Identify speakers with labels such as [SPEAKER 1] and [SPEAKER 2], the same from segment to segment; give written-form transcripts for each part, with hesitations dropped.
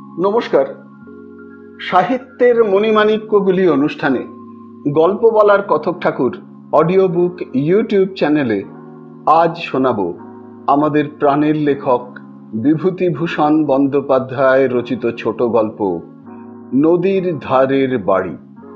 [SPEAKER 1] নমস্কার। সাহিত্যের মণিমাণিক্যগুলি অনুষ্ঠানে গল্প বলার কথক ঠাকুর অডিও বুক ইউটিউব চ্যানেলে আজ শোনাব আমাদের প্রাণের লেখক বিভূতিভূষণ বন্দ্যোপাধ্যায় রচিত ছোট গল্প নদীর ধারের বাড়ি।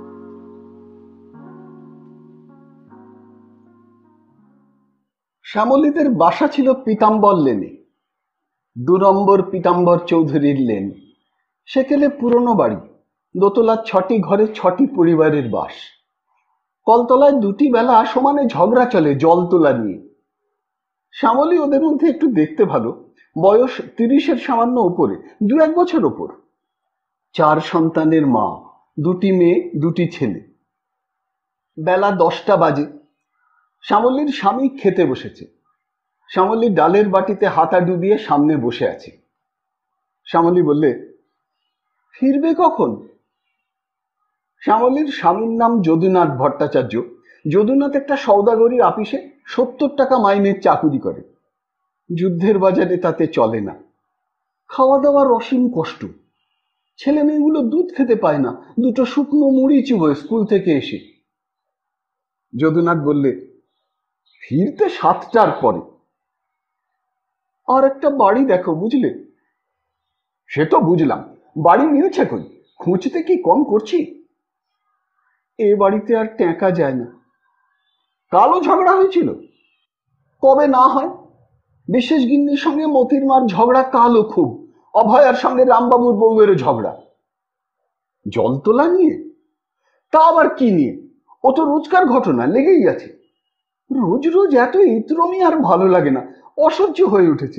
[SPEAKER 1] শ্যামলীদের বাসা ছিল পীতাম্বর লেনে, 2 নম্বর পীতাম্বর চৌধুরীর লেন। সেকেলে পুরনো বাড়ি, দোতলার 6টি ঘরে 6টি পরিবারের বাস। কলতলায় 2টি বেলা সমানে ঝগড়া চলে জল তোলা নিয়ে। শ্যামলী ওদের মধ্যে একটু দেখতে ভালো, বয়স 30-এর সামান্য উপরে, 2-1 বছর ওপর। 4 সন্তানের মা, 2টি মেয়ে 2টি ছেলে। বেলা 10টা বাজে। শ্যামলীর স্বামী খেতে বসেছে। শ্যামলী ডালের বাটিতে হাতা ডুবিয়ে সামনে বসে আছে। শ্যামলী বললে, ফিরবে কখন? শ্যামলীর স্বামীর নাম যদুনাথ ভট্টাচার্য। যদুনাথ একটা সওদাগরি আপিসে 70 টাকা মাইনের চাকুরি করে। যুদ্ধের বাজারে তাতে চলে না। খাওয়া দাওয়ার অসীম কষ্ট। ছেলে মেয়েগুলো দুধ খেতে পায় না, 2টো শুকনো মুড়ি চুবোয় স্কুল থেকে এসে। যদুনাথ বললে, ফিরতে 7টার পরে। আর একটা বাড়ি দেখো, বুঝলে? সে তো বুঝলাম, বাড়ি মিলছে কই? খুঁজতে কি কম করছি? এ বাড়িতে আর টেকা যায় না। কালও ঝগড়া হয়েছিল। কবে না হয়? বিশেষ গিন্নির সঙ্গে মতির মার ঝগড়া কালও খুব। অভয়ার সঙ্গে রামবাবুর বউয়েরও ঝগড়া। জল তোলা নিয়ে? তা আবার কি নিয়ে? ও তো রোজকার ঘটনা, লেগেই আছে। রোজ রোজ এত ইতরমি আর ভালো লাগে না, অসহ্য হয়ে উঠেছে।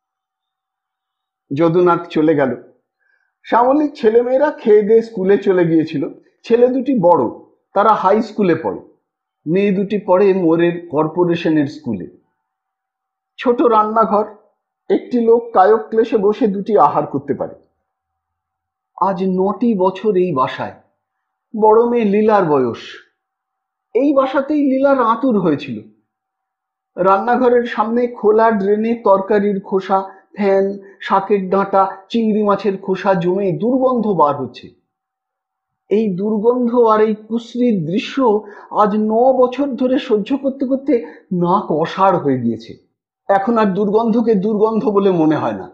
[SPEAKER 1] যদুনাথ চলে গেল। শ্যামলীর ছেলেমেয়েরা খেয়ে দিয়ে স্কুলে চলে গিয়েছিল। ছেলে 2টি বড়, তারা হাই স্কুলে পড়ে। মেয়ে 2টি পড়ে মোরের কর্পোরেশনের স্কুলে। ছোট রান্নাঘর, একটি লোক কায়ক ক্লেশে বসে 2টি আহার করতে পারে। আজ 9টি বছর এই বাসায়। বড় মেয়ে লীলার বয়স। এই বাসাতেই লীলার আঁতুর হয়েছিল। রান্নাঘরের সামনে খোলা ড্রেনে তরকারির খোসা, ফ্যান, শাকের ডাঁটা, চিংড়ি মাছের খোসা জমে দুর্গন্ধ বার হচ্ছে। এই দুর্গন্ধ আর এই কুশ্রীর দৃশ্য আজ 9 বছর ধরে সহ্য করতে করতে নাক অসাড় হয়ে গিয়েছে। এখন আর দুর্গন্ধকে দুর্গন্ধ বলে মনে হয় না।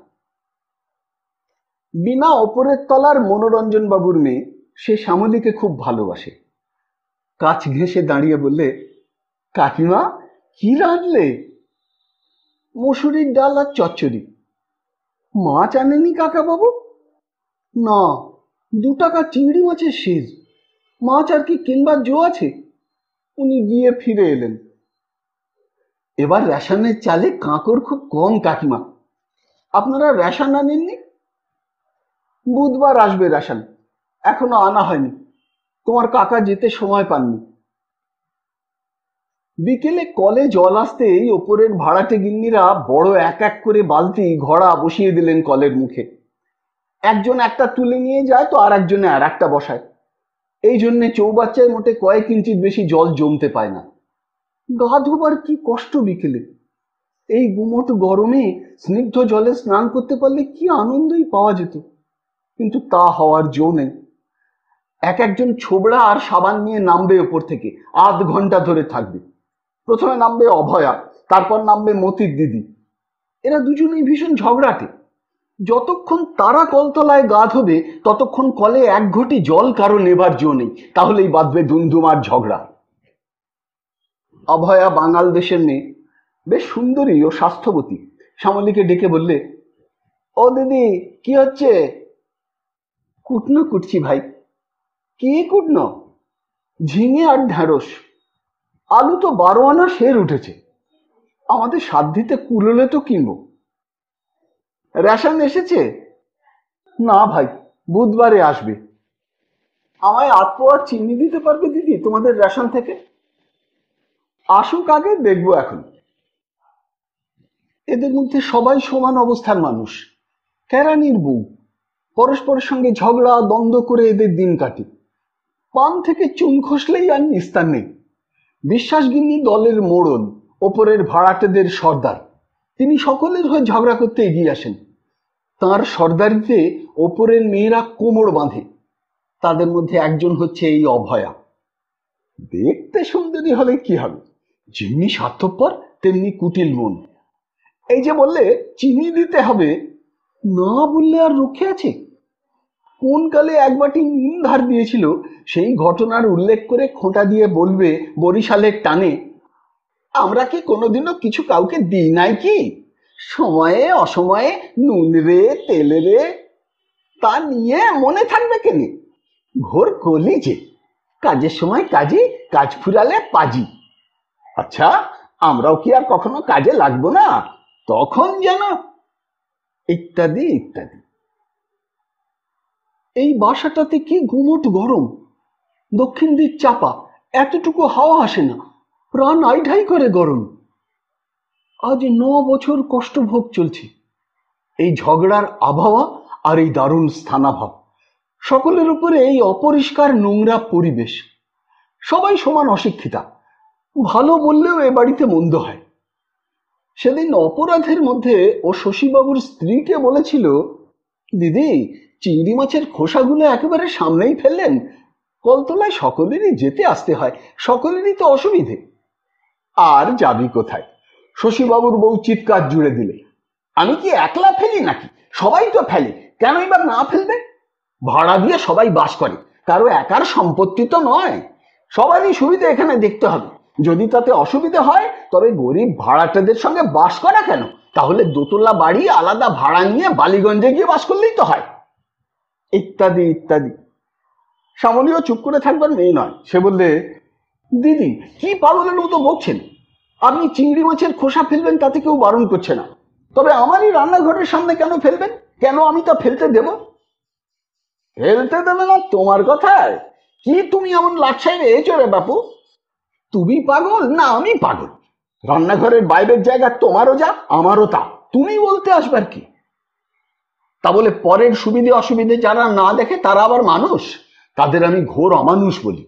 [SPEAKER 1] বিনা ওপরের তলার মনোরঞ্জন বাবুর মেয়ে, সে শ্যামলীকে খুব ভালোবাসে। কাছ ঘেঁষে দাঁড়িয়ে বললে, কাকিমা, কি রাঁধলে? মসুরির ডাল আর চচ্চড়ি। মাছ আনেনি কাকা বাবু? না, 2 টাকা চিংড়ি মাছের শেষ। মাছ আর কি কিনবার জো আছে? উনি গিয়ে ফিরে এলেন। এবার রেশনের চালে কাঁকড় খুব কম কাকিমা। আপনারা রেশন আনেননি? বুধবার আসবে রেশন, এখনো আনা হয়নি। তোমার কাকা যেতে সময় পাননি। বিকেলে কলে জল আসতেই ওপরের ভাড়াটে গিন্নিরা বড় 1-1 করে বালতি ঘড়া বসিয়ে দিলেন কলের মুখে। একজন একটা তুলে নিয়ে যায় তো আর একজনে আর একটা বসায়। এই জন্যে চৌবাচ্চায় মোটে কয়েক ইঞ্চির বেশি জল জমতে পায় না। গা ধোবার কি কষ্ট বিকেলে! এই গুমোট গরমে স্নিগ্ধ জলে স্নান করতে পারলে কি আনন্দই পাওয়া যেত, কিন্তু তা হওয়ার জো নেই। একজন ছোবড়া আর সাবান নিয়ে নামবে ওপর থেকে, আধ ঘন্টা ধরে থাকবে। প্রথমে নামবে অভয়া, তারপর নামবে মতির দিদি। এরা দুজনেই ভীষণ ঝগড়াটে। যতক্ষণ তারা কলতলায় গা ধোবে ততক্ষণ কলে 1 ঘটি জল কারো নেবার জো নেই, তাহলেই বাঁধবে দুমদুমার ঝগড়া। অভয়া বাঙাল দেশের মেয়ে, বেশ সুন্দরী ও স্বাস্থ্যবতী। শ্যামলীকে ডেকে বললে, ও দিদি, কি হচ্ছে? কুটনো কুটছি ভাই। কি কুটনো? ঝিঙে আর ঢেঁড়স। আলু তো 12 আনা সের উঠেছে। আমাদের সাধ্যিতে কুলোলে তো কিনবো। রেশন এসেছে? না ভাই, বুধবারে আসবে। আমায় 8 পোয়া চিনি দিতে পারবে দিদি তোমাদের রেশন থেকে? আসুক আগে, দেখবো এখন। এদের মধ্যে সবাই সমান অবস্থার মানুষ, কেরানির বউ। পরস্পরের সঙ্গে ঝগড়া দ্বন্দ্ব করে এদের দিন কাটে। পান থেকে চুন খসলেই আর নিস্তার নেই। বিশ্বাসগিন্নি দলের মোড়ল, ওপরের ভাড়াটেদের সর্দার। তিনি সকলের হয়ে ঝগড়া করতে এগিয়ে আসেন। তার সর্দারিতে ওপরের মেয়েরা কোমর বাঁধে। তাদের মধ্যে একজন হচ্ছে এই অভয়া। দেখতে সুন্দরী হলে কি হবে, যেমনি স্বার্থপর তেমনি কুটিল মন। এই যে বললে চিনি দিতে হবে, না বললে আর রক্ষে আছে? কোন কালে এক বাটি নুন ধার দিয়েছিল সেই ঘটনার উল্লেখ করে খোঁটা দিয়ে বলবে বরিশালের টানে, আমরা কি কোনোদিনও কিছু কাউকে দিই নাই কি? সময়ে অসময়ে নুন রে তেল রে, তা নিয়ে মনে থাকবে কেনে? ঘোর কলি যে কাজের সময় কাজী, কাজ ফুরালে পাজি। আচ্ছা, আমরাও কি আর কখনো কাজে লাগবো না তখন যেন, ইত্যাদি ইত্যাদি। এই বাসাটাতে কি গুমোট গরম, দক্ষিণ দিক চাপা, এতটুকু হাওয়া আসে না, প্রাণ আইঢাই করে গরম। আজ 9 বছর কষ্টভোগ চলছে, এই ঝগড়ার আবহাওয়া আর এই দারুণ স্থানাভাব, সকলের উপরে এই অপরিষ্কার নোংরা পরিবেশ। সবাই সমান অশিক্ষিতা, ভালো বললেও এ বাড়িতে মন্দ হয়। সেদিন অপরাধের মধ্যে ও শশীবাবুর স্ত্রীকে বলেছিল, দিদি চিংড়ি মাছের খোসাগুলো একেবারে সামনেই ফেললেন, কলতলায় সকলেরই যেতে আসতে হয়, সকলেরই তো অসুবিধে। আর যাবি কোথায়? শশীবাবুর বউ চিৎকার জুড়ে দিলে, আমি কি একলা ফেলি নাকি? সবাই তো ফেলে, কেন এবার না ফেলবে? ভাড়া দিয়ে সবাই বাস করে, কারো একার সম্পত্তি তো নয়, সবারই সুবিধা এখানে দেখতে হবে। যদি তাতে অসুবিধা হয় তবে গরিব ভাড়াটেদের সঙ্গে বাস করা কেন? তাহলে দোতলা বাড়ি আলাদা ভাড়া নিয়ে বালিগঞ্জে গিয়ে বাস করলেই তো হয়, ইত্যাদি ইত্যাদি। শ্যামলীও চুপ করে থাকবার মেয়ে নয়, সে বললে, দিদি কি পাগলের মতো বকছেন? আপনি চিংড়ি মাছের খোসা ফেলবেন তাতে কেউ বারণ করছে না, তবে আমারই রান্নাঘরের সামনে কেন ফেলবেন? কেন আমি তা ফেলতে দেব? ফেলতে দেবে না তোমার কথায়? কি তুমি এমন লাচ্ছাই রয়েছ রে বাপু? তুমি পাগল না আমি পাগল? রান্নাঘরের বাইরের জায়গা তোমারও যা আমারও তা, তুমি বলতে আসবার কি? তা বলে পরের সুবিধে অসুবিধে যারা না দেখে তারা আবার মানুষ? তাদের আমি ঘোর অমানুষ বলি।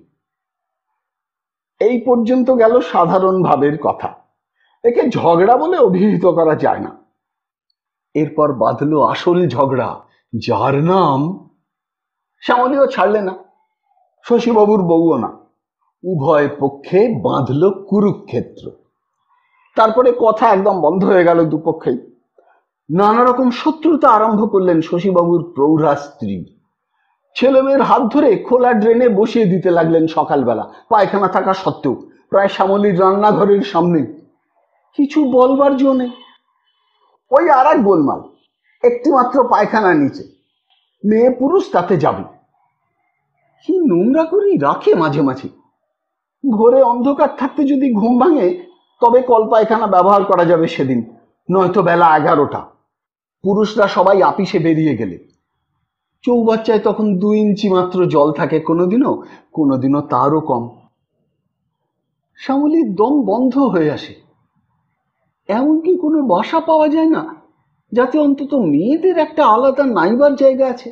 [SPEAKER 1] এই পর্যন্ত গেল সাধারণ ভাবের কথা, একে ঝগড়া বলে অভিহিত করা যায় না। এরপর বাঁধলো আসল ঝগড়া, যার নাম, শ্যামলীও ছাড়লে না, শশীবাবুর বউও না, উভয় পক্ষে বাঁধল কুরুক্ষেত্র। তারপরে কথা একদম বন্ধ হয়ে গেল দুপক্ষেই। নানা রকম শত্রুতা আরম্ভ করলেন শশীবাবুর প্রৌঢ়া স্ত্রী। ছেলেমেয়ের হাত ধরে খোলা ড্রেনে বসিয়ে দিতে লাগলেন সকালবেলা, পায়খানা থাকা সত্ত্বেও, প্রায় শ্যামলীর রান্নাঘরের সামনে। কিছু বলবার জো নেই। ওই আর এক গোলমাল, একটি মাত্র পায়খানা নিচে, মেয়ে পুরুষ তাতে যাবে। কি নোংরা করেই রাখে মাঝে মাঝে। ভোরে অন্ধকার থাকতে যদি ঘুম ভাঙে তবে কল পায়খানা ব্যবহার করা যাবে সেদিন, নয়তো বেলা 11টা, পুরুষরা সবাই আপিসে বেরিয়ে গেলে। চৌবাচ্চায় তখন 2 ইঞ্চি মাত্র জল থাকে, কোনোদিনও কোনোদিনও তারও কম। শ্যামলীর দম বন্ধ হয়ে আসে। এমনকি কোনো বাসা পাওয়া যায় না যাতে অন্তত মেয়েদের একটা আলাদা নাইবার জায়গা আছে।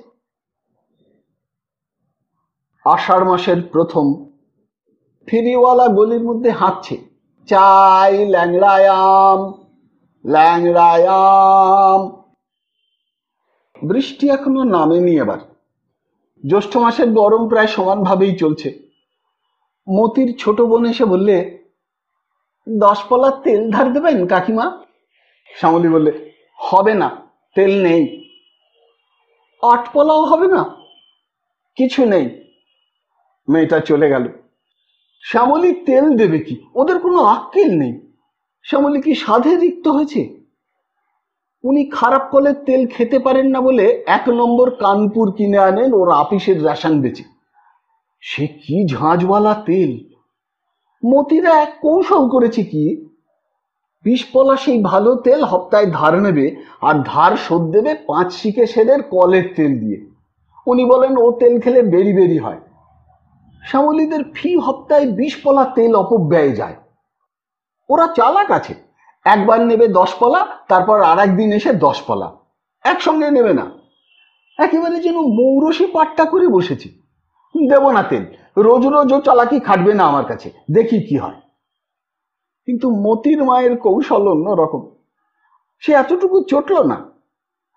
[SPEAKER 1] আষাঢ় মাসের প্রথম, ফেরিওয়ালা গলির মধ্যে হাঁটছে, চাই ল্যাংড়ায়াম ল্যাংড়ায়াম। বৃষ্টি এখনো নামেনি। এবার জ্যৈষ্ঠ মাসের গরম প্রায় সমানভাবেই চলছে। মতির ছোট বোন এসে বললে, 10 পলা তেল ধার দেবেন কাকিমা? শ্যামলী বললে, হবে না, তেল নেই। 8 পলাও হবে না? কিছু নেই। মেয়েটা চলে গেল। শ্যামলী তেল দেবে কি? ওদের কোনো আক্কেল নেই। শ্যামলী কি সাধে রিক্ত হয়েছে? উনি খারাপ কলের তেল খেতে পারেন না বলে 1 নম্বর কানপুর কিনে আনেন ওর আপিসের রেশন বেচে। সে কি ঝাঁঝওয়ালা তেল! মতিরা এক কৌশল করেছে কি, 20 পলা সেই ভালো তেল হপ্তায় ধার নেবে, আর ধার শোধ দেবে 5 শিকে সেদের কলের তেল দিয়ে। উনি বলেন ও তেল খেলে বেরি বেরি হয়। শ্যামলীদের ফি হপ্তায় 20 পলা তেল অপব্যয় যায়। ওরা চালাক আছে, একবার নেবে 10 পলা, তারপর আর একদিন এসে 10 পলা, একসঙ্গে নেবে না। একেবারে যেন মৌরসি পাট্টা করে বসেছি। দেব না তেল, রোজ রোজ ও চালাকি খাটবে না আমার কাছে, দেখি কি হয়। কিন্তু মতির মায়ের কৌশল অন্য রকম। সে এতটুকু চটল না।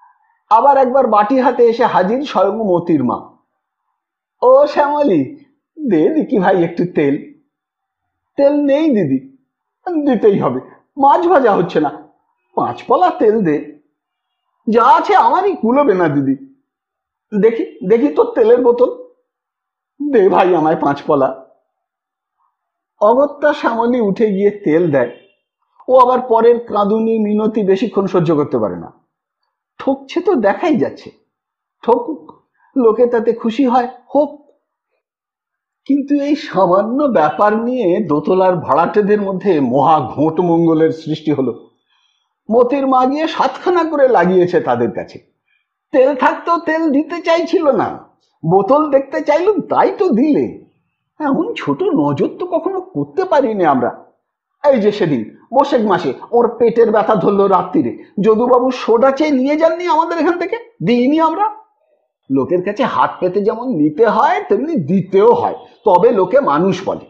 [SPEAKER 1] আবার একবার বাটি হাতে এসে হাজির স্বয়ং মতির মা। ও শ্যামলী, দে দিকি ভাই একটু তেল। তেল নেই দিদি। দিতেই হবে, মাছ ভাজা হচ্ছে না, 5 পলা তেল দে। যা আছে আমারই কুলোবে না দিদি। দেখি দেখি তোর তেলের বোতল, দে ভাই আমায় 5 পলা। অগত্যা শ্যামলী উঠে গিয়ে তেল দেয়। ও আবার পরের কাঁদুনি মিনতি বেশিক্ষণ সহ্য করতে পারে না। ঠকছে তো দেখাই যাচ্ছে, ঠকুক, লোকে তাতে খুশি হয়, হোক। কিন্তু এই সামান্য ব্যাপার নিয়ে দোতলার ভাড়াটেদের মধ্যে মহা ঘোট মঙ্গলের সৃষ্টি হলো। মতির মা গিয়ে 7খানা করে লাগিয়েছে তাদের কাছে। তেল থাকতেও তেল দিতে চাইছিল না, বোতল দেখতে চাইলুম তাই তো দিলে। এমন ছোট নজর তো কখনো করতে পারিনি আমরা। এই যে সেদিন বৈশাখ মাসে ওর পেটের ব্যথা ধরলো রাত্রিরে, যদুবাবু সোডা চেয়ে নিয়ে যাননি আমাদের এখান থেকে, দিইনি আমরা। লোকের কাছে হাত পেতে যেমন নিতে হয় তেমনি দিতেও হয়, তবে লোকে মানুষ বলে।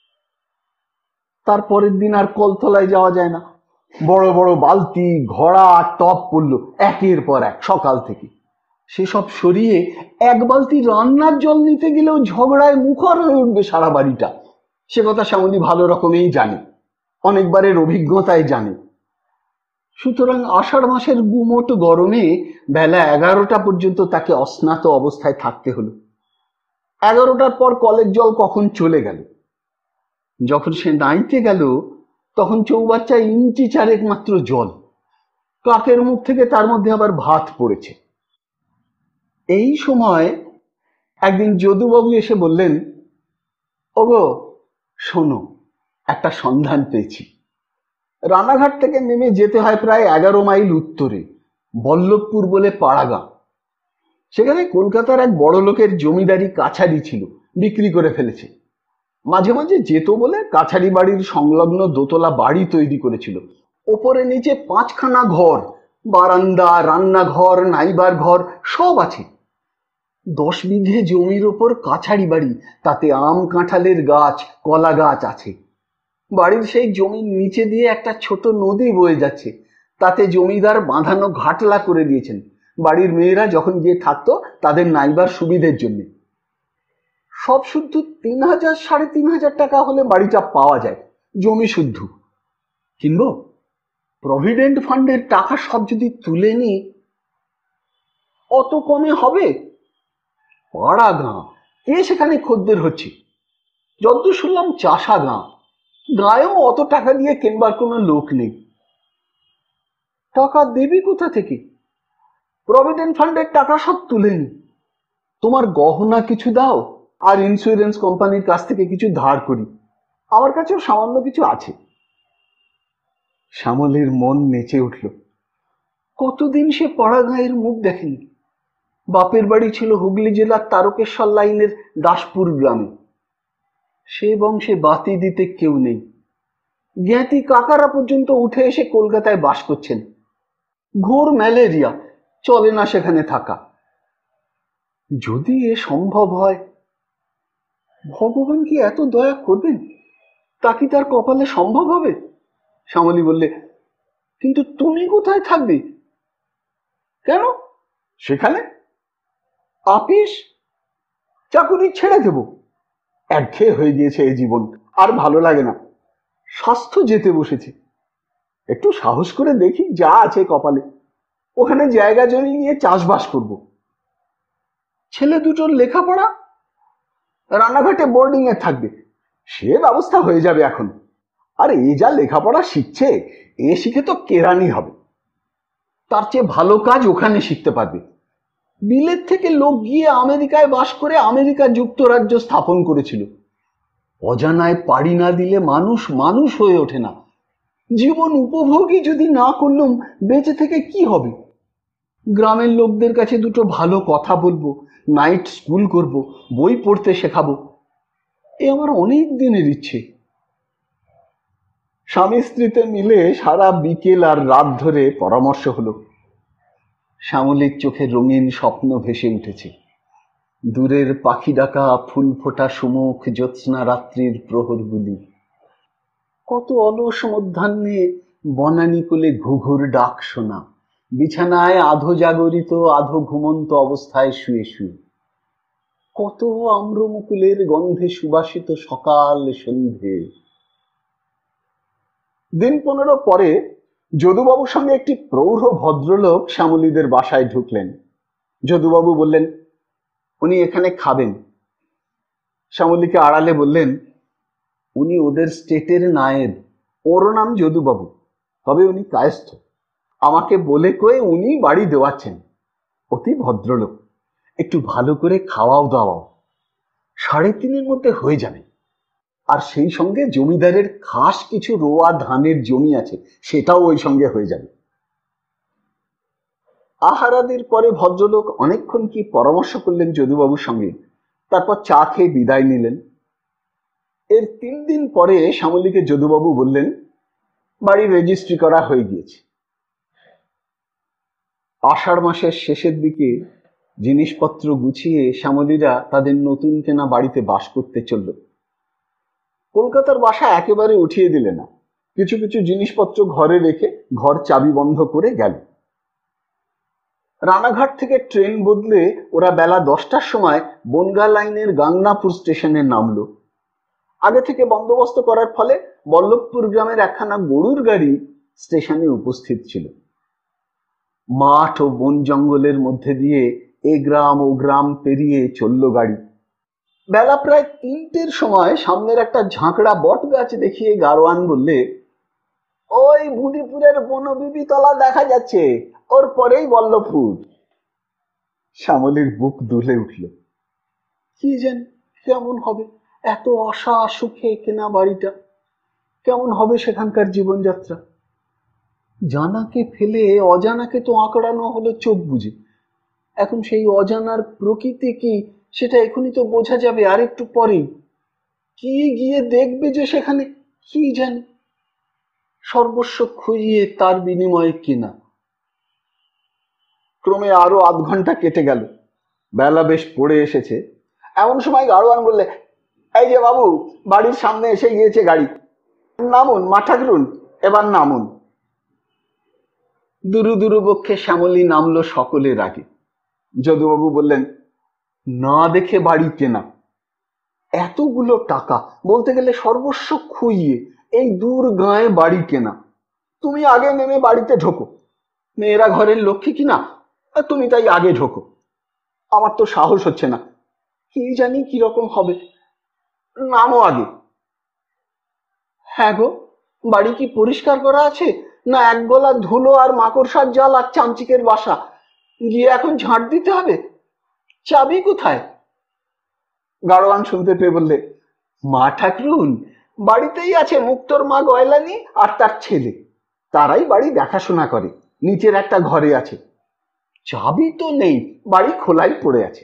[SPEAKER 1] তারপরের দিন আর কলতলায় যাওয়া যায় না। বড় বড় বালতি ঘড়া টপ পড়লো একের পর এক সকাল থেকে। সেসব সরিয়ে 1 বালতি রান্নার জল নিতে গেলেও ঝগড়ায় মুখর হয়ে উঠবে সারা বাড়িটা। সে কথা শ্যামলী ভালো রকমেই জানে, অনেকবারের অভিজ্ঞতায় জানে। সুতরাং আষাঢ় মাসের গুমোট গরমে বেলা 11টা পর্যন্ত তাকে অস্নাত অবস্থায় থাকতে হলো। 11টার পর কলের জল কখন চলে গেল। যখন সে নাইতে গেল তখন চৌবাচ্চায় ইঞ্চি 4 মাত্র জল, কাকের মুখ থেকে তার মধ্যে আবার ভাত পড়েছে। এই সময় একদিন যদুবাবু এসে বললেন, ওগো শোনো, একটা সন্ধান পেয়েছি। রানাঘাট থেকে নেমে যেতে হয় প্রায় 11 মাইল উত্তরে, বল্লভপুর বলে পাড়াগাঁ। সেখানে কলকাতার এক বড় লোকের জমিদারি কাছারি ছিল, বিক্রি করে ফেলেছে। মাঝে মাঝে যেত বলে কাছারি বাড়ির সংলগ্ন দোতলা বাড়ি তৈরি করেছিল। ওপরে নিচে 5খানা ঘর, বারান্দা, রান্নাঘর, নাইবার ঘর সব আছে। 10 বিঘে জমির ওপর কাছারি বাড়ি, তাতে আম কাঁঠালের গাছ, কলা গাছ আছে। বাড়ির সেই জমির নিচে দিয়ে একটা ছোট নদী বয়ে যাচ্ছে, তাতে জমিদার বাঁধানো ঘাটলা করে দিয়েছেন। বাড়ির মেয়েরা যখন গিয়ে থাকতো তাদের নাইবার সুবিধের জন্য। সব শুদ্ধ 3,000 3,500 টাকা হলে বাড়িটা পাওয়া যায়, জমি শুদ্ধ। কিনবো? প্রভিডেন্ট ফান্ডের টাকা সব যদি তুলে নি, অত কমে হবে? পাড়া গাঁ, কে সেখানে খদ্দের হচ্ছে? যতদূর শুনলাম চাষা গাঁ, গায়েও অত টাকা দিয়ে কেনবার কোনো লোক নেই। টাকা দেবি কোথা থেকে? প্রভিডেন্ট ফান্ডের টাকা সব তুলে নি। তোমার গহনা কিছু দাও, আর ইন্স্যুরেন্স কোম্পানির কাছ থেকে কিছু ধার করি। আমার কাছেও সামান্য কিছু আছে। শ্যামলের মন নেচে উঠল। কতদিন সে পাড়া গাঁয়ের মুখ দেখেনি। বাপের বাড়ি ছিল হুগলি জেলার তারকেশ্বর লাইনের দাসপুর গ্রামে। সে বংশে বাতি দিতে কেউ নেই। জ্ঞাতি কাকারা পর্যন্ত উঠে এসে কলকাতায় বাস করছেন। ঘোর ম্যালেরিয়া, চলে না সেখানে থাকা। যদি এ সম্ভব হয়, ভগবান কি এত দয়া করবেন? তা কি তার কপালে সম্ভব হবে? শ্যামলী বললে, কিন্তু তুমি কোথায় থাকবে? কেন? সেখানে আপিস চাকুরি ছেড়ে দেব। একঘেয়ে হয়ে গিয়েছে এই জীবন, আর ভালো লাগে না। স্বাস্থ্য যেতে বসেছে। একটু সাহস করে দেখি যা আছে কপালে। ওখানে জায়গা জমি নিয়ে চাষবাস করব। ছেলে দুটোর লেখাপড়া, রানাঘাটে বোর্ডিং এ থাকবে, সে ব্যবস্থা হয়ে যাবে এখন। আর এই যা লেখাপড়া শিখছে, এ শিখে তো কেরানি হবে। তার চেয়ে ভালো কাজ ওখানে শিখতে পারবে। বিলেত থেকে লোক গিয়ে আমেরিকায় বাস করে আমেরিকা যুক্তরাজ্য স্থাপন করেছিল। অজানায় পাড়ি না দিলে মানুষ মানুষ হয়ে ওঠে না। জীবন উপভোগই যদি না করলুম, বেঁচে থেকে কি হবে? গ্রামের লোকদের কাছে দুটো ভালো কথা বলবো, নাইট স্কুল করব, বই পড়তে শেখাবো, এ আমার অনেক দিনের ইচ্ছে। স্বামী স্ত্রীতে মিলে সারা বিকেল আর রাত ধরে পরামর্শ হলো। শ্যামলীর চোখে রঙিন স্বপ্ন ভেসে উঠেছে। দূরের পাখি ডাকা, ফুল ফোটা সুমুখ জ্যোৎস্না রাত্রির প্রহরগুলি। কত অলস মধ্যাহ্নে বনানী কোলে ঘুঘুর ডাক শোনা, বিছানায় আধো জাগরিত আধো ঘুমন্ত অবস্থায় শুয়ে শুয়ে। কত আম্রমুকুলের গন্ধে সুবাসিত সকাল সন্ধে। দিন 15 পরে যদুবাবুর সঙ্গে একটি প্রৌঢ় ভদ্রলোক শ্যামলীদের বাসায় ঢুকলেন। যদুবাবু বললেন, উনি এখানে খাবেন। শ্যামলীকে আড়ালে বললেন, উনি ওদের স্টেটের নায়েব, ওর নাম যদুবাবু, তবে উনি কায়স্থ। আমাকে বলে কয়ে উনি বাড়ি দেওয়াচ্ছেন। অতি ভদ্রলোক, একটু ভালো করে খাওয়াও দাওয়াও, 3.5 মধ্যে হয়ে যাবে। আর সেই সঙ্গে জমিদারের খাস কিছু রোয়া ধানের জমি আছে, সেটাও ওই সঙ্গে হয়ে যাবে। আহারাদির পরে ভদ্রলোক অনেকক্ষণ কি পরামর্শ করলেন যদুবাবুর সঙ্গে, তারপর চা খেয়ে বিদায় নিলেন। এর 3 দিন পরে শ্যামলীকে যদুবাবু বললেন, বাড়ি রেজিস্ট্রি করা হয়ে গিয়েছে। আষাঢ় মাসের শেষের দিকে জিনিসপত্র গুছিয়ে শ্যামলীরা তাদের নতুন কেনা বাড়িতে বাস করতে চলল। কলকাতার বাসা একেবারে উঠিয়ে দিলে না, কিছু কিছু জিনিসপত্র ঘরে রেখে ঘর চাবি বন্ধ করে গেল। রানাঘাট থেকে ট্রেন বদলে ওরা বেলা 10টার সময় বনগা লাইনের গাংনাপুর স্টেশনে নামলো। আগে থেকে বন্দোবস্ত করার ফলে বল্লভপুর গ্রামের একখানা গরুর গাড়ি স্টেশনে উপস্থিত ছিল। মাঠ ও বন জঙ্গলের মধ্যে দিয়ে এ গ্রাম ও গ্রাম পেরিয়ে চলল গাড়ি। বেলা প্রায় 3টের সময় সামনের একটা ঝাঁকড়া বট গাছ দেখিয়ে গারোয়ান বললে, ওই বুড়িপুরের বনবিবি তলা দেখা যাচ্ছে, ওর পরেই বল্লভপুর। শ্যামলীর বুক দুলে উঠল। কি জানি কেমন হবে এত আশা সুখে কেনা বাড়িটা, কেমন হবে সেখানকার জীবনযাত্রা। জানাকে ফেলে অজানাকে তো আঁকড়ানো হলো চোখ বুঝে। এখন সেই অজানার প্রকৃতি কি সেটা এখনই তো বোঝা যাবে আর একটু পরেই। কি গিয়ে দেখবে যে সেখানে, কি জানি। সর্বস্ব খুইয়ে তার বিনিময়ে কিনা। ক্রমে আরো আধ ঘন্টা কেটে গেল, বেলা বেশ পড়ে এসেছে। এমন সময় গাড়োয়ান বললে, এই যে বাবু, বাড়ির সামনে এসে গিয়েছে গাড়ি, নামুন মা ঠাকরুন, এবার নামুন। দুরু দুরু বক্ষে শ্যামলী নামলো সকলের আগে। যদুবাবু বললেন, না দেখে বাড়ি কেনা, এতগুলো টাকা, বলতে গেলে সর্বস্ব খুইয়ে এই দূর গাঁয়ে বাড়ি কেনা। তুমি আগে নেমে বাড়িতে ঢোকো, মেয়েরা ঘরের লক্ষ্মী কিনা, তুমি তাই আগে ঢোকো। আমার তো সাহস হচ্ছে না, কি জানি কিরকম হবে। নামো আগে। হ্যাঁ গো, বাড়ি কি পরিষ্কার করা আছে, না এক গলা ধুলো আর মাকড়সার জাল আর চামচিকের বাসা, গিয়ে এখন ঝাঁট দিতে হবে? চাবি কোথায়? গাড়োয়ান শুনতে পেয়ে বললে, মা ঠাকরুন, বাড়িতেই আছে মুক্তোর মা গয়লানি আর তার ছেলে, তারাই বাড়ি দেখাশোনা করে, নিচের একটা ঘরে আছে। চাবি তো নেই, বাড়ি খোলাই পড়ে আছে।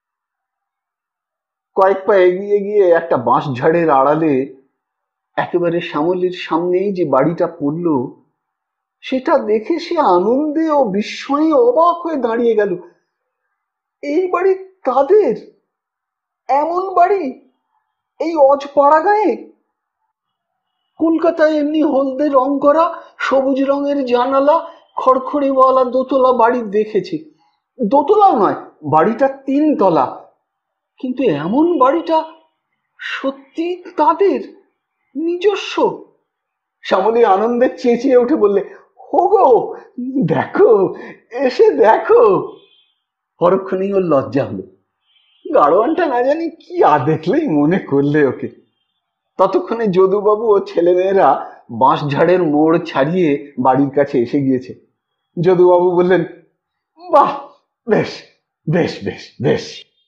[SPEAKER 1] কয়েক পা এগিয়ে গিয়ে একটা বাঁশ ঝাড়ের আড়ালে একেবারে শ্যামলীর সামনেই যে বাড়িটা পড়ল, সেটা দেখে সে আনন্দে ও বিস্ময়ে অবাক হয়ে দাঁড়িয়ে গেল। এই বাড়ি তাদের, এমন বাড়ি এই অজপাড়া গায়ে? কলকাতায় এমনি হলদে রং করা সবুজ রঙের জানালা খড়খড়িওয়ালা দোতলা বাড়ি দেখেছি, দোতলাও নয়, বাড়িটা 3 তলা, কিন্তু এমন বাড়িটা সত্যি তাদের নিজস্ব। শ্যামলী আনন্দে চেঁচিয়ে উঠে বললে, হোগো দেখো, এসে দেখো। পরক্ষণেই ওর লজ্জা হলো। গাড়োয়ানটা না জানি কি দেখলেই মনে করলে ওকে। ততক্ষণে যদুবাবু ও ছেলেমেয়েরা বাঁশঝাড়ের মোড় ছাড়িয়ে বাড়ির কাছে এসে গিয়েছে। যদুবাবু বললেন, বাহ, বেশ বেশ বেশ বেশ।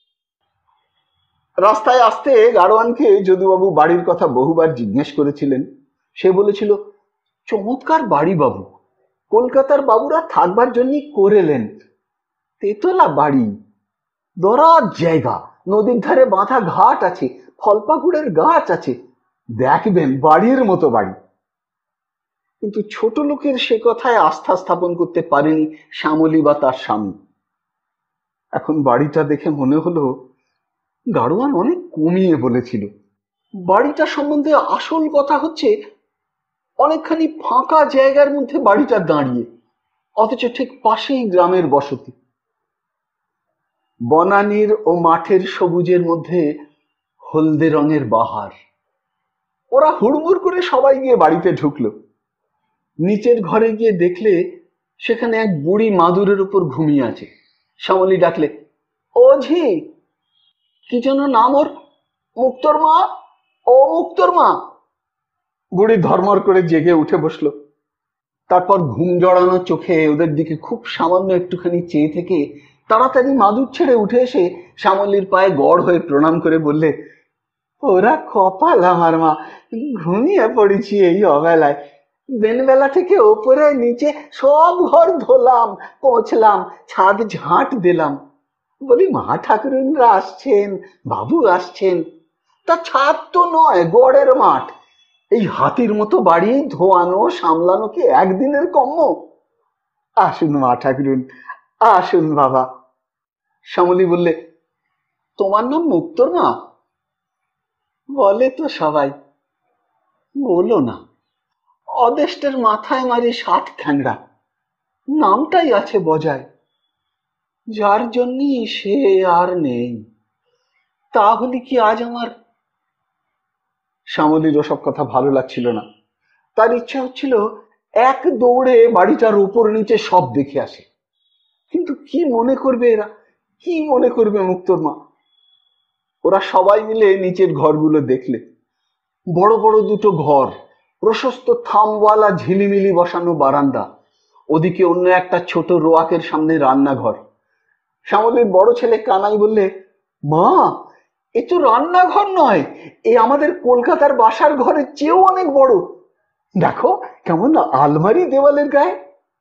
[SPEAKER 1] রাস্তায় আসতে গাড়োয়ানকে যদুবাবু বাড়ির কথা বহুবার জিজ্ঞেস করেছিলেন। সে বলেছিল, চমৎকার বাড়ি বাবু, কলকাতার বাবুরা থাকবার জন্য করেলেন। তেতলা বাড়ি, দরাজ জায়গা, নদীর ধারে বাঁধা ঘাট আছে, ফলপাকুড়ের গাছ আছে, দেখবেন বাড়ির মতো বাড়ি। কিন্তু ছোট লোকের সে কথায় আস্থা স্থাপন করতে পারেনি শ্যামলী বা তার স্বামী। এখন বাড়িটা দেখে মনে হলো গাড়োয়ান অনেক কমিয়ে বলেছিল। বাড়িটা সম্বন্ধে আসল কথা হচ্ছে, অনেকখানি ফাঁকা জায়গার মধ্যে বাড়িটা দাঁড়িয়ে, অথচ ঠিক পাশেই গ্রামের বসতি। বনানীর ও মাঠের সবুজের মধ্যে হলদে রঙের বাহার। ওরা হুড়মুড় করে সবাই গিয়ে বাড়িতে ঢুকলো। নিচের ঘরে গিয়ে দেখলে সেখানে এক বুড়ি মাদুরের উপর ঘুমিয়ে আছে। শ্যামলী ডাকলে, ও ঝি, কি যেন নাম ওর? মুক্তোর মা, ও মুক্তোর মা। বুড়ি ধর্মর করে জেগে উঠে বসলো। তারপর ঘুম জড়ানো চোখে ওদের দিকে খুব সামান্য একটুখানি চেয়ে থেকে তাড়াতাড়ি মাদুর ছেড়ে উঠে এসে শ্যামলীর পায়ে গড় হয়ে প্রণাম করে বললে, ওরা কপাল আমার মা, ঘুমিয়ে পড়েছি এই অবেলায়। বেনবেলা থেকে ওপরে নিচে সব ঘর ধোলাম, পোছলাম, ছাদ ঝাঁট দিলাম। বলি মা ঠাকুরুনরা আসছেন, বাবু আসছেন। তা ছাদ তো নয়, গড়ের মাঠ। এই হাতির মতো বাড়ি ধোয়ানো সামলানো কি একদিনের কম্ম? আসুন মা ঠাকুরুন, আসুন বাবা। শ্যামলী বললে, তোমার নাম মুক্তোর মা? বলে তো সবাই। বলো না, অদেষ্টের মাথায় মারি 60 ঠ্যাংরা, নামটাই আছে বজায়। যার জন্যই সে আর নেই, তাহলে কি আজ আমার। শ্যামলীর ওসব কথা ভালো লাগছিল না। তার ইচ্ছা হচ্ছিল এক দৌড়ে বাড়িটার উপর নিচে সব দেখে আসে। কিন্তু কি মনে করবে এরা, কি মনে করবে মুক্তোর মা? ওরা সবাই মিলে নিচের ঘরগুলো দেখলে। বড় বড় দুটো ঘর, প্রশস্ত থামওয়ালা ঝিলিমিলি বসানো বারান্দা, ওদিকে অন্য একটা ছোট রোয়াকের সামনে রান্নাঘর। শ্যামলীর বড় ছেলে কানাই বললে, মা, এ তো রান্নাঘর নয়, এ আমাদের কলকাতার বাসার ঘরের চেয়েও অনেক বড়। দেখো কেমন আলমারি দেওয়ালের গায়ে।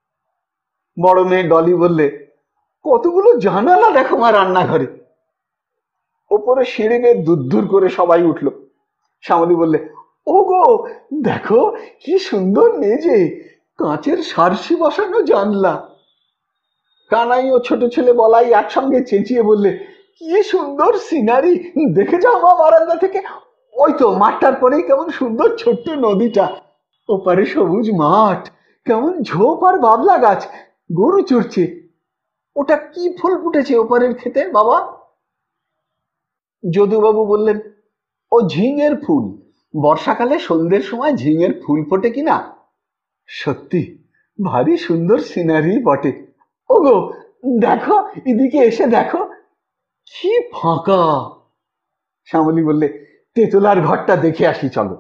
[SPEAKER 1] বড় মেয়ে ডলি বললে, কতগুলো জানালা দেখো মা রান্নাঘরে। ওপরে সিঁড়ি বেয়ে দূর করে সবাই উঠলো। শ্যামলী বললে, ও গো, দেখো কি সুন্দর মেজে, কাঁচের সারসি বসানো জানলা। কানাই ও ছোট ছেলে বলাই একসঙ্গে চেঁচিয়ে বললে, কি সুন্দর সিনারি, দেখে যাও মা বারান্দা থেকে। ওই তো মাঠটার পরেই কেমন সুন্দর ছোট্ট নদীটা, ওপারে সবুজ মাঠ, কেমন ঝোপ আর বাবলা গাছ, গরু চড়ছে। ওটা কি ফুল ফুটেছে ওপারের খেতে বাবা? যদুবাবু বললেন, ও ঝিঙের ফুল। বর্ষাকালে সন্ধ্যের সময় ঝিঙের ফুল ফোটে কিনা। সত্যি ভারী সুন্দর সিনারি বটে। ওগো, দেখো, এদিকে এসে দেখো, কি ফাঁকা। শ্যামলী বললে, তেতলার ঘরটা দেখে আসি চলো।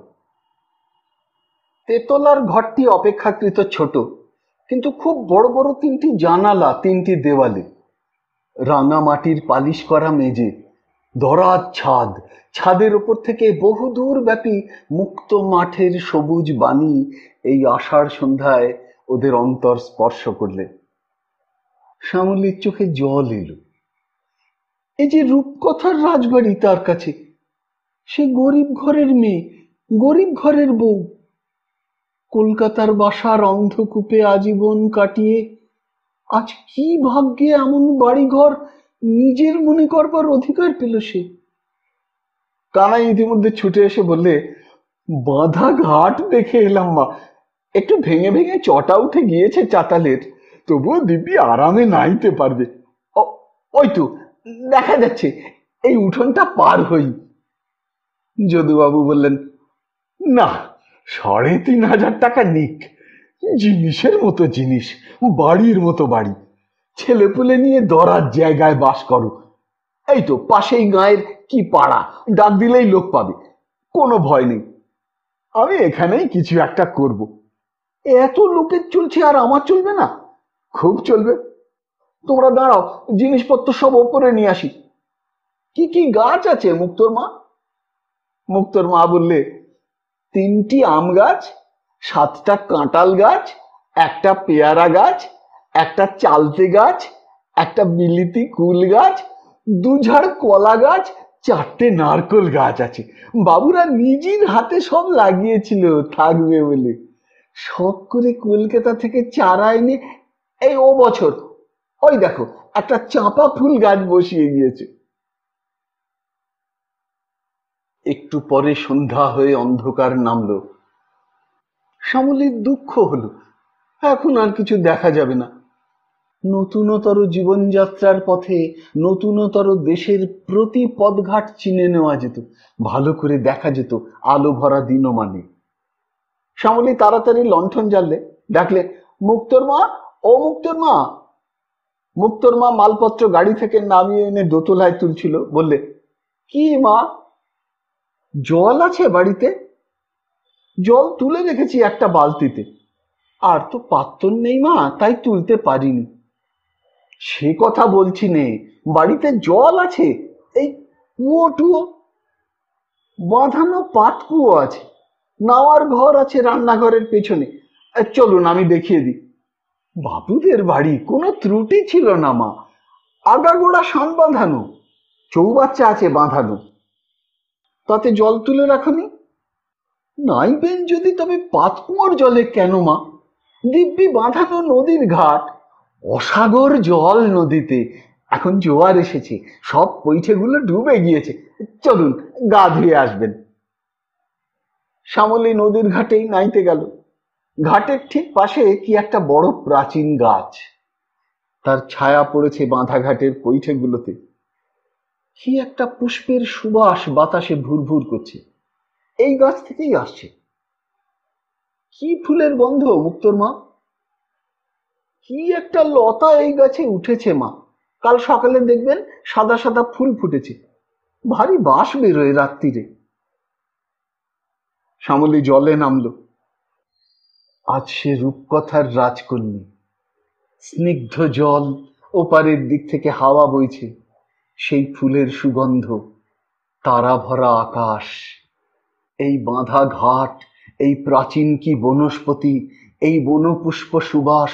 [SPEAKER 1] তেতলার ঘরটি অপেক্ষাকৃত ছোট, কিন্তু খুব বড় বড় 3টি জানালা, 3টি দেওয়ালে, রাঙা মাটির পালিশ করা মেঝে, দরাজ ছাদ। ছাদের উপর থেকে বহুদূর ব্যাপী মুক্ত মাঠের সবুজ বাণী এই আষাঢ় সন্ধ্যায় ওদের অন্তর স্পর্শ করলে। শ্যামলীর চোখে জল এলো। এই যে রূপকথার রাজবাড়ি তার কাছে, সে গরিব ঘরের মেয়ে, গরিব ঘরের বউ, কলকাতার বাসার অন্ধকূপে আজীবন কাটিয়ে আজ কি ভাগ্যে এমন বাড়িঘর নিজের মনে করবার অধিকার পেল সে। কানাই ইতিমধ্যে ছুটে এসে বললে, বাঁধা ঘাট দেখে এলাম মা, একটু ভেঙে ভেঙে চটা উঠে গিয়েছে চাতালের, তবুও দিব্যি আরামে নাইতে পারবে। ওই তো দেখা যাচ্ছে, এই উঠোনটা পার হই। যদুবাবু বললেন, না, 3,500 টাকা নিক, জিনিসের মতো জিনিস, বাড়ির মতো বাড়ি, ছেলেপুলে নিয়ে দরার জায়গায় বাস করো। এই তো পাশেই গাঁয়ের কি পাড়া, ডাক দিলেই লোক পাবে, কোনো ভয় নেই। আমি এখানেই কিছু একটা করব। এত লোকের চলছে আর আমার চলবে না? খুব চলবে। তোমরা দাঁড়াও, জিনিসপত্র সব ওপরে নিয়ে আসি। কি কি গাছ আছে মুক্তোর মা? মুক্তোর মা বললে, 3টি আম গাছ, 7টা কাঁঠাল গাছ, একটা পেয়ারা গাছ, একটা চালতে গাছ, একটা বিলিতি কুল গাছ, 2 ঝাড় কলা গাছ, 4টে নারকোল গাছ আছে। বাবুরা নিজের হাতে সব লাগিয়েছিল থাকবে বলে, শখ করে কলকাতা থেকে চারা এনে এই ও বছর ওই দেখো একটা চাঁপা ফুল গাছ বসিয়ে গিয়েছে। একটু পরে সন্ধ্যা হয়ে অন্ধকার নামলো। শ্যামলীর দুঃখ হলো, এখন আর কিছু দেখা যাবে না। নতুনতর জীবনযাত্রার পথে নতুনতর দেশের প্রতি পদঘাট চিনে নেওয়া যেত, ভালো করে দেখা যেত আলো ভরা দিনমানে। শ্যামলী তাড়াতাড়ি লণ্ঠন জ্বাললে, ডাকলে, মুক্তোর মা, ও মুক্তোর মা। মুক্তোর মা মালপত্র গাড়ি থেকে নামিয়ে এনে দোতলায় তুলছিল। বললে, কি মা? জল আছে বাড়িতে? জল তুলে রেখেছি একটা বালতিতে, আর তো পাত্তর নেই মা, তাই তুলতে পারিনি। সে কথা বলছি নে, বাড়িতে জল আছে, এই কুয়ো টুয়ো বাঁধানো পাত কুয়ো আছে, নাওয়ার ঘর আছে রান্নাঘরের পেছনে। চলুন আমি দেখিয়ে দিই। বাবুদের বাড়ি, কোনো ত্রুটি ছিল না মা, আগাগোড়া সান বাঁধানো, চৌবাচ্চা আছে বাঁধানো। তাতে জল তুলে রাখনি? নাইবেন যদি তবে পাতকুয়োর জলে কেন মা? দিব্যি বাঁধানো নদীর ঘাট, অসাগর জল নদীতে। এখন জোয়ার এসেছে, সব পৈঠেগুলো ডুবে গিয়েছে। চলুন গা ধুয়ে আসবেন। শ্যামলী নদীর ঘাটেই নাইতে গেল। ঘাটের ঠিক পাশে কি একটা বড় প্রাচীন গাছ, তার ছায়া পড়েছে বাঁধা ঘাটের পৈঠেগুলোতে। কি একটা পুষ্পের সুবাস বাতাসে ভুরভুর করছে, এই গাছ থেকেই আসছে। কি ফুলের গন্ধ মুক্তোর মা? কি একটা লতা এই গাছে উঠেছে মা, কাল সকালে দেখবেন সাদা সাদা ফুল ফুটেছে, ভারী বাস বেরোয় রাত্রিরে। শ্যামলী জলে নামলো। আজ সে রূপকথার রাজকন্যা। স্নিগ্ধ জল, ওপারের দিক থেকে হাওয়া বইছে, সেই ফুলের সুগন্ধ, তারা ভরা আকাশ, এই বাঁধা ঘাট, এই প্রাচীন কি বনস্পতি, এই বনপুষ্প সুবাস,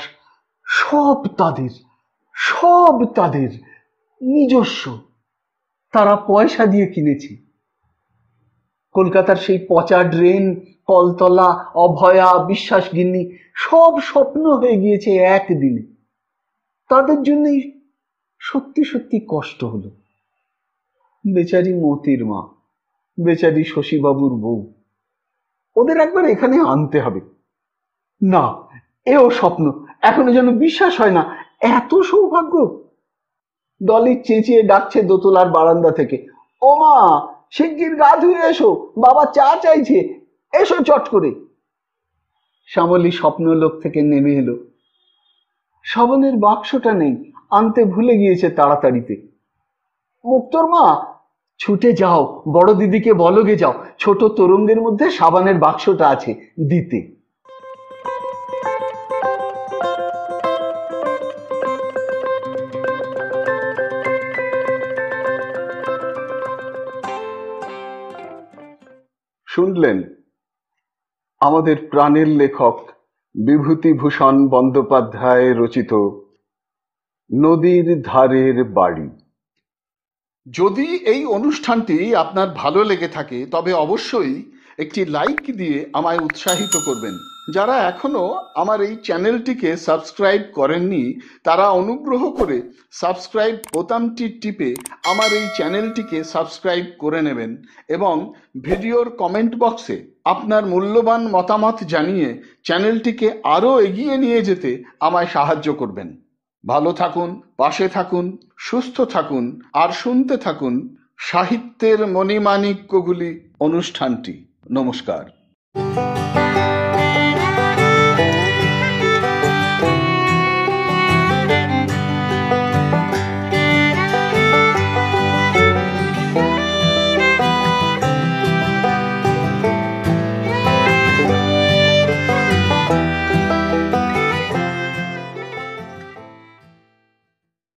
[SPEAKER 1] সব তাদের নিজস্ব। তারা পয়সা দিয়ে কিনেছে। কলকাতার সেই পচা ড্রেন, কলতলা, অভয়া, বিশ্বাসগিন্নি সব স্বপ্ন হয়ে গিয়েছে একদিনে। তাদের জন্যই সত্যি সত্যি কষ্ট হলো। বেচারি মতির মা, বেচারি শশীবাবুর বউ, ওদের একবার এখানে আনতে হবে। না, এও স্বপ্ন, এখনো যেন বিশ্বাস হয় না, এত সৌভাগ্য। ডলি চেঁচিয়ে ডাকছে দোতলার বারান্দা থেকে, ও মা, শিগগির গা ধুয়ে এসো, বাবা চা চাইছে, এসো চট করে। শ্যামলী স্বপ্নলোক থেকে নেমে এলো। সাবানের বাক্সটা নেই, আনতে ভুলে গিয়েছে তাড়াতাড়িতে। মুক্তোর মা, ছুটে যাও, বড় দিদিকে বলো গে যাও, ছোট তরঙ্গের মধ্যে সাবানের বাক্সটা আছে, দিতে। শুনলেন আমাদের প্রাণের লেখক বিভূতিভূষণ বন্দ্যোপাধ্যায় রচিত নদীর ধারের বাড়ি। যদি এই অনুষ্ঠানটি আপনার ভালো লেগে থাকে তবে অবশ্যই একটি লাইক দিয়ে আমায় উৎসাহিত করবেন। যারা এখনো আমার এই চ্যানেলটিকে সাবস্ক্রাইব করেননি তারা অনুগ্রহ করে সাবস্ক্রাইব বোতামটি টিপে আমার এই চ্যানেলটিকে সাবস্ক্রাইব করে নেবেন এবং ভিডিওর কমেন্ট বক্সে আপনার মূল্যবান মতামত জানিয়ে চ্যানেলটিকে আরও এগিয়ে নিয়ে যেতে আমায় সাহায্য করবেন। ভালো থাকুন, পাশে থাকুন, সুস্থ থাকুন আর শুনতে থাকুন সাহিত্যের মণিমাণিক্যগুলি অনুষ্ঠানটি। নমস্কার।